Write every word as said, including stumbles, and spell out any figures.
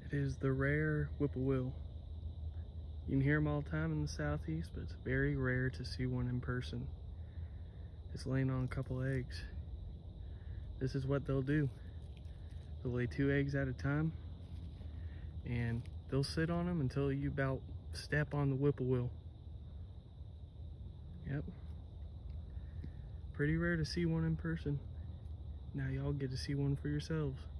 It is the rare whippoorwill. You can hear them all the time in the southeast, but it's very rare to see one in person. It's laying on a couple eggs. This is what they'll do. They'll lay two eggs at a time, and they'll sit on them until you about step on the whippoorwill. Yep. Pretty rare to see one in person. Now y'all get to see one for yourselves.